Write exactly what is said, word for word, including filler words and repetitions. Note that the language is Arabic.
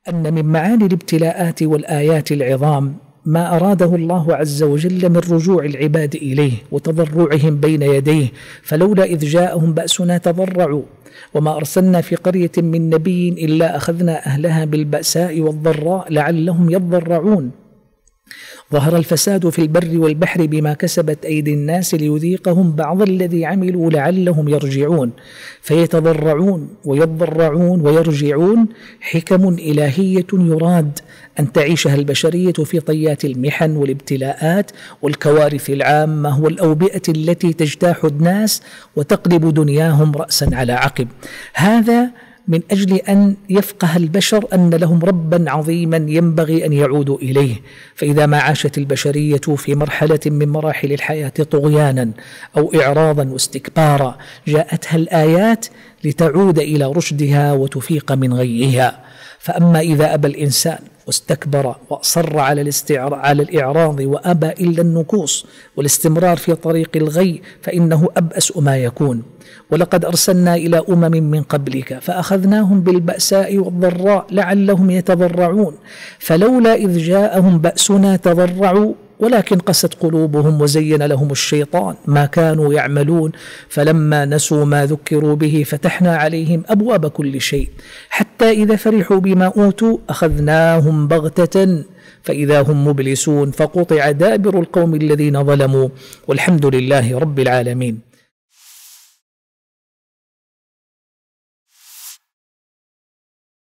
أن من معاني الابتلاءات والآيات العظام ما أراده الله عز وجل من رجوع العباد إليه وتضرعهم بين يديه، فلولا إذ جاءهم بأسنا تضرعوا وما أرسلنا في قرية من نبي إلا أخذنا أهلها بالبأساء والضراء لعلهم يضرعون. ظهر الفساد في البر والبحر بما كسبت أيدي الناس ليذيقهم بعض الذي عملوا لعلهم يرجعون، فيتضرعون ويضرعون ويرجعون حكم إلهية يراد أن تعيشها البشرية في طيات المحن والابتلاءات والكوارث العامة والأوبئة التي تجتاح الناس وتقلب دنياهم رأسا على عقب. هذا من أجل أن يفقه البشر أن لهم ربا عظيما ينبغي أن يعودوا إليه. فإذا ما عاشت البشرية في مرحلة من مراحل الحياة طغيانا أو إعراضا واستكبارا جاءتها الآيات لتعود إلى رشدها وتفيق من غيها. فأما إذا أبى الإنسان واستكبر وأصر على الاستعراض على الإعراض وأبى إلا النكوص والاستمرار في طريق الغي فإنه أبأس ما يكون. ولقد أرسلنا إلى أمم من قبلك فأخذناهم بالبأساء والضراء لعلهم يتضرعون فلولا إذ جاءهم بأسنا تضرعوا ولكن قست قلوبهم وزين لهم الشيطان ما كانوا يعملون فلما نسوا ما ذكروا به فتحنا عليهم أبواب كل شيء حتى إذا فرحوا بما أوتوا أخذناهم بغتة فإذا هم مبلسون فقطع دابر القوم الذين ظلموا والحمد لله رب العالمين.